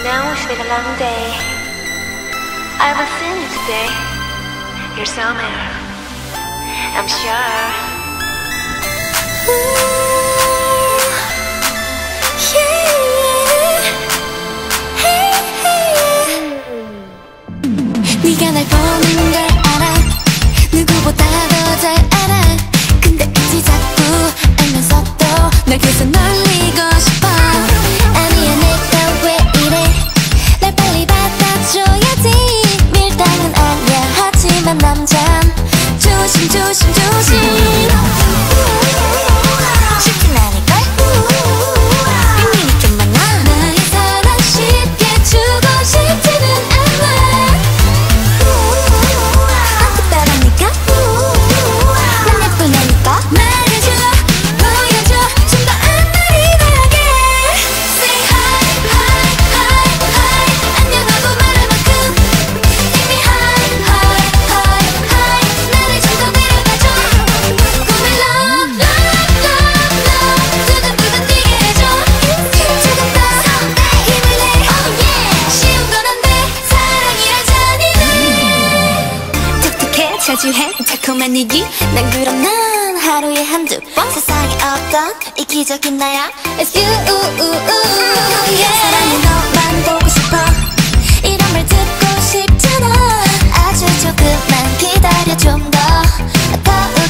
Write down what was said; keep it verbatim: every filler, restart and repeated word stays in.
know it's been a long day. I will see you today. You're somewhere, I'm sure. Ooh, yeah. Hey, hey. 네가 날 보는 걸 알아. 누구보다 더 잘 알아. 근데 굳이 자꾸 알면서도 날 계속 놀리고 싶어. 아니야 내가 왜 이래. 날 빨리 받아줘야지. 밀당은 아니야 하지만 남잔 조심 조심 조심. 쉽진 않을걸. 비밀이 좀 많아. 나의 사랑 쉽게 주고 싶지는 않아. 어떻다라니까. 난 예쁘다니까. 말해줘 보여줘 좀 더 안달이하게. Say hi hi hi hi. 안녕하고 말할 만큼 이미 hi hi hi hi. 나를 좀 더 데려가줘. 꿈을 love love love love. 두근두근 뛰게 해줘. 조금 더 힘을 내. Oh yeah. 쉬운 건 안 돼. 사랑이란 잔인해. 독특해 자주해 달콤한 얘기. 난 그럼 난 하루에 한두 번. 세상에 없던 이기적인 나야. It's you yeah. 사랑은 너만 보고 싶어. 이런 말 듣고 싶잖아. 아주 조금만 기다려 좀 더. 더